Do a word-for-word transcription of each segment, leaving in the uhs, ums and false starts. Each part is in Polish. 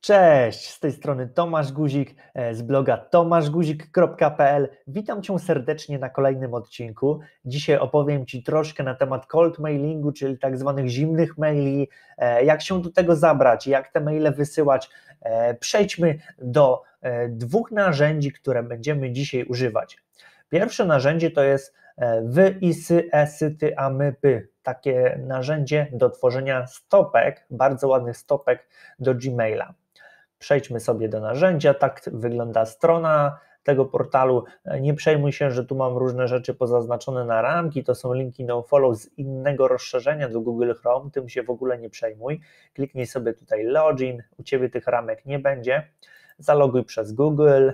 Cześć, z tej strony Tomasz Guzik z bloga tomasz guzik kropka p l. Witam Cię serdecznie na kolejnym odcinku. Dzisiaj opowiem Ci troszkę na temat cold mailingu, czyli tak zwanych zimnych maili, jak się do tego zabrać, jak te maile wysyłać. Przejdźmy do dwóch narzędzi, które będziemy dzisiaj używać. Pierwsze narzędzie to jest Wysy, Esyty, Amypy. Takie narzędzie do tworzenia stopek, bardzo ładnych stopek do Gmaila. Przejdźmy sobie do narzędzia, tak wygląda strona tego portalu. Nie przejmuj się, że tu mam różne rzeczy pozaznaczone na ramki, to są linki nofollow z innego rozszerzenia do Google Chrome, tym się w ogóle nie przejmuj. Kliknij sobie tutaj login, u Ciebie tych ramek nie będzie. Zaloguj przez Google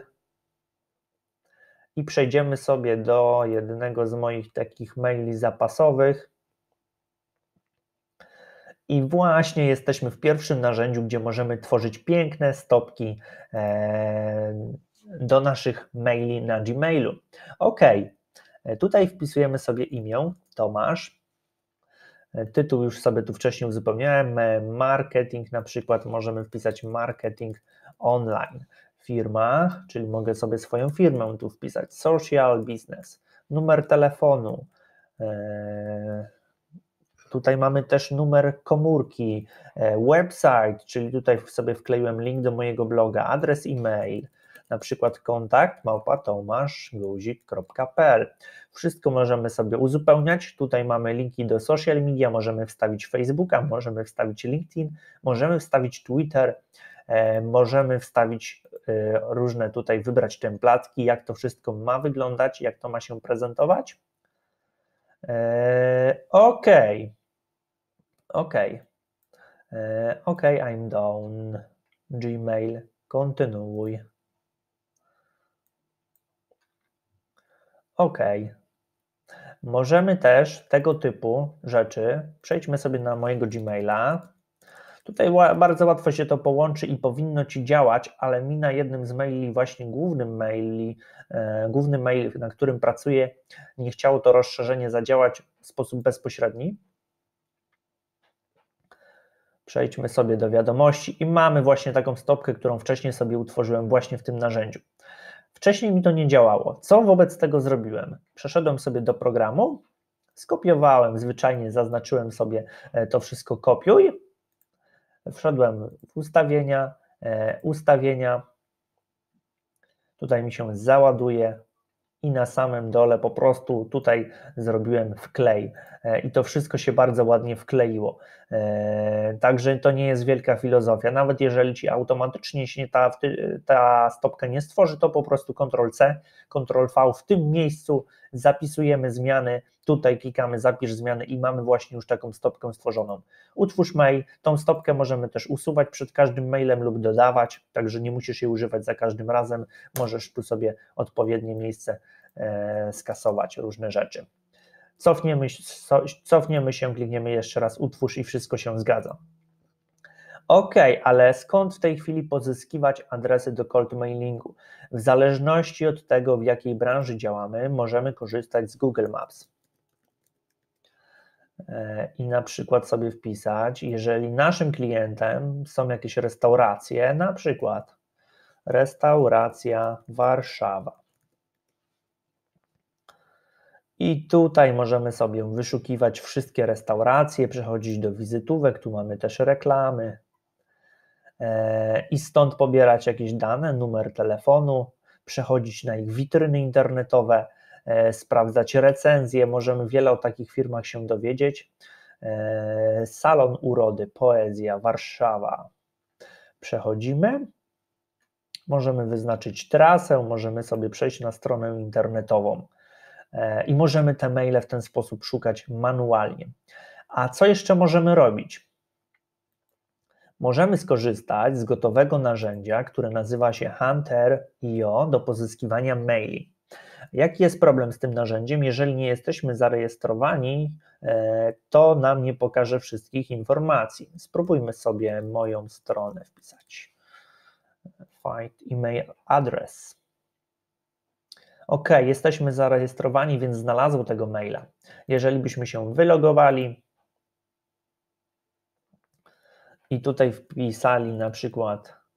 i przejdziemy sobie do jednego z moich takich maili zapasowych. I właśnie jesteśmy w pierwszym narzędziu, gdzie możemy tworzyć piękne stopki do naszych maili na Gmailu. Ok, tutaj wpisujemy sobie imię, Tomasz. Tytuł już sobie tu wcześniej uzupełniałem, marketing na przykład, możemy wpisać marketing online. Firma, czyli mogę sobie swoją firmę tu wpisać, social business, numer telefonu. Tutaj mamy też numer komórki, website, czyli tutaj sobie wkleiłem link do mojego bloga, adres e-mail, na przykład kontakt małpa tomasz guzik kropka p l. Wszystko możemy sobie uzupełniać. Tutaj mamy linki do social media, możemy wstawić Facebooka, możemy wstawić LinkedIn, możemy wstawić Twitter, możemy wstawić różne tutaj, wybrać templatki, jak to wszystko ma wyglądać, jak to ma się prezentować. Ok. Ok, ok, I'm done, Gmail, kontynuuj. Ok, możemy też tego typu rzeczy, przejdźmy sobie na mojego Gmaila. Tutaj bardzo łatwo się to połączy i powinno Ci działać, ale mi na jednym z maili, właśnie głównym maili, e, główny mail, na którym pracuję, nie chciało to rozszerzenie zadziałać w sposób bezpośredni. Przejdźmy sobie do wiadomości i mamy właśnie taką stopkę, którą wcześniej sobie utworzyłem właśnie w tym narzędziu. Wcześniej mi to nie działało. Co wobec tego zrobiłem? Przeszedłem sobie do programu, skopiowałem, zwyczajnie zaznaczyłem sobie to wszystko kopiuj, wszedłem w ustawienia, ustawienia, tutaj mi się załaduje i na samym dole po prostu tutaj zrobiłem wklej i to wszystko się bardzo ładnie wkleiło. Także to nie jest wielka filozofia, nawet jeżeli Ci automatycznie się ta, ta stopka nie stworzy, to po prostu kontrol C, kontrol V, w tym miejscu zapisujemy zmiany, tutaj klikamy zapisz zmiany i mamy właśnie już taką stopkę stworzoną. Utwórz mail, tą stopkę możemy też usuwać przed każdym mailem lub dodawać, także nie musisz jej używać za każdym razem, możesz tu sobie odpowiednie miejsce e, skasować różne rzeczy. Cofniemy, cofniemy się, klikniemy jeszcze raz utwórz i wszystko się zgadza. Ok, ale skąd w tej chwili pozyskiwać adresy do cold mailingu? W zależności od tego, w jakiej branży działamy, możemy korzystać z Google Maps. I na przykład sobie wpisać, jeżeli naszym klientem są jakieś restauracje, na przykład restauracja Warszawa. I tutaj możemy sobie wyszukiwać wszystkie restauracje, przechodzić do wizytówek, tu mamy też reklamy i stąd pobierać jakieś dane, numer telefonu, przechodzić na ich witryny internetowe, sprawdzać recenzje, możemy wiele o takich firmach się dowiedzieć. Salon urody, poezja, Warszawa. Przechodzimy, możemy wyznaczyć trasę, możemy sobie przejść na stronę internetową i możemy te maile w ten sposób szukać manualnie. A co jeszcze możemy robić? Możemy skorzystać z gotowego narzędzia, które nazywa się Hunter kropka i o do pozyskiwania maili. Jaki jest problem z tym narzędziem? Jeżeli nie jesteśmy zarejestrowani, to nam nie pokaże wszystkich informacji. Spróbujmy sobie moją stronę wpisać. Find email address. Ok, jesteśmy zarejestrowani, więc znalazło tego maila. Jeżeli byśmy się wylogowali i tutaj wpisali na przykład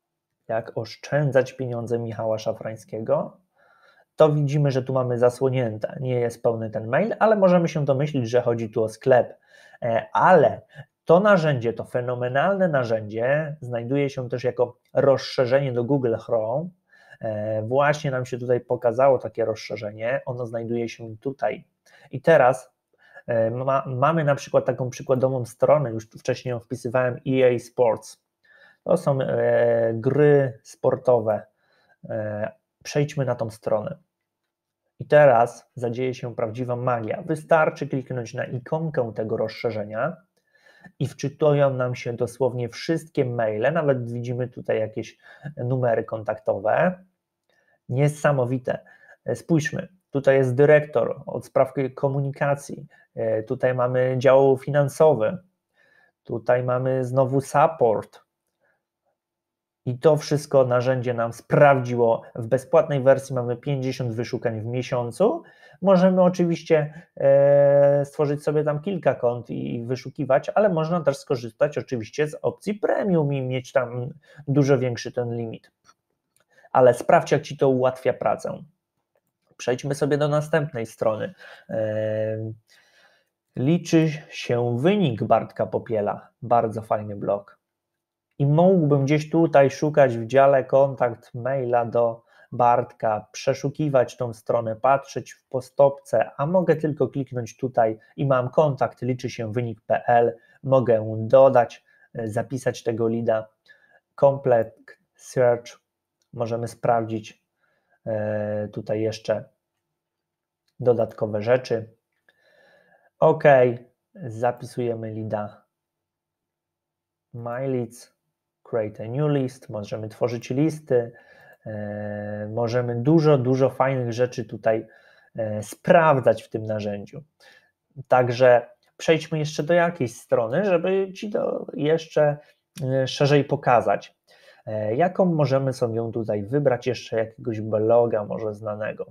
jak oszczędzać pieniądze Michała Szafrańskiego, to widzimy, że tu mamy zasłonięte. Nie jest pełny ten mail, ale możemy się domyślić, że chodzi tu o sklep. Ale to narzędzie, to fenomenalne narzędzie znajduje się też jako rozszerzenie do Google Chrome. Właśnie nam się tutaj pokazało takie rozszerzenie, ono znajduje się tutaj. I teraz ma, mamy na przykład taką przykładową stronę, już tu wcześniej ją wpisywałem, E A Sports. To są e, gry sportowe. E, przejdźmy na tą stronę. I teraz zadzieje się prawdziwa magia. Wystarczy kliknąć na ikonkę tego rozszerzenia i wczytują nam się dosłownie wszystkie maile, nawet widzimy tutaj jakieś numery kontaktowe. Niesamowite. Spójrzmy, tutaj jest dyrektor od spraw komunikacji, tutaj mamy dział finansowy, tutaj mamy znowu support. I to wszystko narzędzie nam sprawdziło. W bezpłatnej wersji mamy pięćdziesiąt wyszukań w miesiącu. Możemy oczywiście e, stworzyć sobie tam kilka kont i wyszukiwać, ale można też skorzystać oczywiście z opcji premium i mieć tam dużo większy ten limit. Ale sprawdź, jak Ci to ułatwia pracę. Przejdźmy sobie do następnej strony. E, liczy się wynik Bartka Popiela. Bardzo fajny blog. I mógłbym gdzieś tutaj szukać w dziale kontakt maila do Bartka, przeszukiwać tą stronę, patrzeć po stopce, a mogę tylko kliknąć tutaj i mam kontakt, liczy się wynik kropka p l, mogę dodać, zapisać tego leada, complete search, możemy sprawdzić tutaj jeszcze dodatkowe rzeczy. OK, zapisujemy leada, my leads, create a new list, możemy tworzyć listy, e, możemy dużo, dużo fajnych rzeczy tutaj e, sprawdzać w tym narzędziu. Także przejdźmy jeszcze do jakiejś strony, żeby Ci to jeszcze e, szerzej pokazać. E, jaką możemy sobie tutaj wybrać, jeszcze jakiegoś bloga może znanego.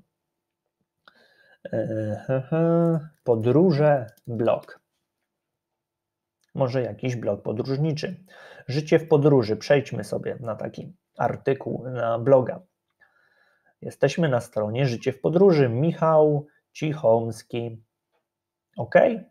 E, podróże, blog. Może jakiś blog podróżniczy. Życie w podróży. Przejdźmy sobie na taki artykuł, na bloga. Jesteśmy na stronie Życie w podróży. Michał Cichomski. OK? E,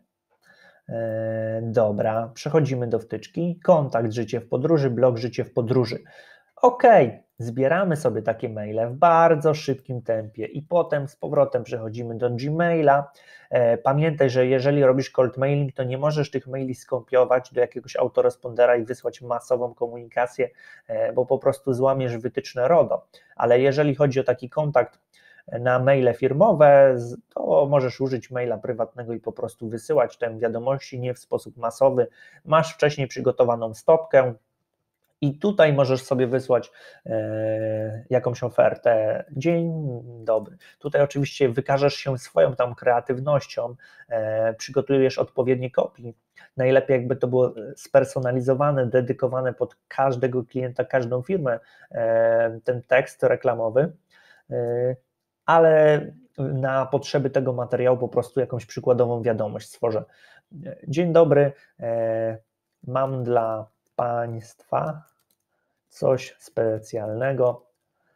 dobra, przechodzimy do wtyczki. Kontakt Życie w podróży, blog Życie w podróży. OK, zbieramy sobie takie maile w bardzo szybkim tempie i potem z powrotem przechodzimy do Gmaila. Pamiętaj, że jeżeli robisz cold mailing, to nie możesz tych maili skopiować do jakiegoś autorespondera i wysłać masową komunikację, bo po prostu złamiesz wytyczne RODO. Ale jeżeli chodzi o taki kontakt na maile firmowe, to możesz użyć maila prywatnego i po prostu wysyłać te wiadomości nie w sposób masowy. Masz wcześniej przygotowaną stopkę, i tutaj możesz sobie wysłać e, jakąś ofertę. Dzień dobry. Tutaj oczywiście wykażesz się swoją tam kreatywnością, e, przygotujesz odpowiednie kopii. Najlepiej jakby to było spersonalizowane, dedykowane pod każdego klienta, każdą firmę, e, ten tekst reklamowy, e, ale na potrzeby tego materiału po prostu jakąś przykładową wiadomość stworzę. Dzień dobry, e, mam dla Państwa coś specjalnego.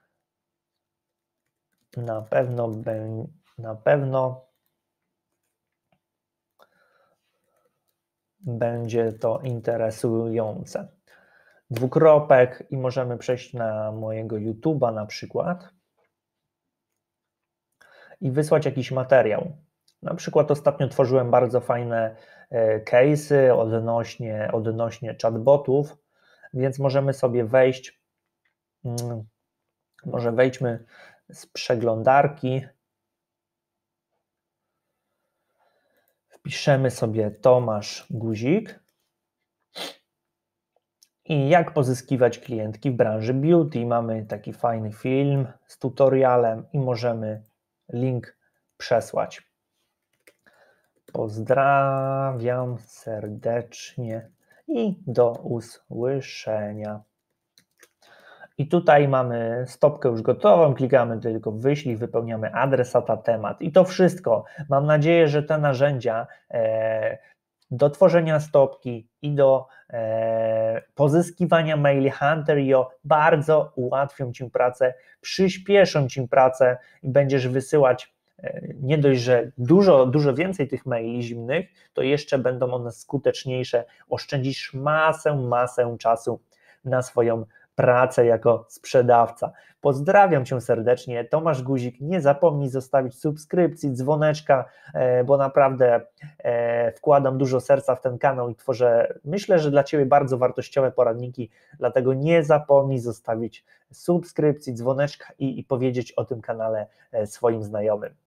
Na pewno, na pewno będzie to interesujące. Dwukropek i możemy przejść na mojego YouTube'a na przykład i wysłać jakiś materiał. Na przykład ostatnio tworzyłem bardzo fajne case'y odnośnie, odnośnie chatbotów, więc możemy sobie wejść, może wejdźmy z przeglądarki, wpiszemy sobie Tomasz Guzik i jak pozyskiwać klientki w branży beauty. Mamy taki fajny film z tutorialem i możemy link przesłać. Pozdrawiam serdecznie i do usłyszenia. I tutaj mamy stopkę już gotową, klikamy tylko wyślij, wypełniamy adresata, temat i to wszystko. Mam nadzieję, że te narzędzia e, do tworzenia stopki i do e, pozyskiwania maili Hunter kropka i o bardzo ułatwią Ci pracę, przyspieszą Ci pracę i będziesz wysyłać e, nie dość, że dużo, dużo więcej tych maili zimnych, to jeszcze będą one skuteczniejsze, oszczędzisz masę, masę czasu na swoją pracę jako sprzedawca. Pozdrawiam Cię serdecznie, Tomasz Guzik, nie zapomnij zostawić subskrypcji, dzwoneczka, bo naprawdę wkładam dużo serca w ten kanał i tworzę, myślę, że dla Ciebie bardzo wartościowe poradniki, dlatego nie zapomnij zostawić subskrypcji, dzwoneczka i, i powiedzieć o tym kanale swoim znajomym.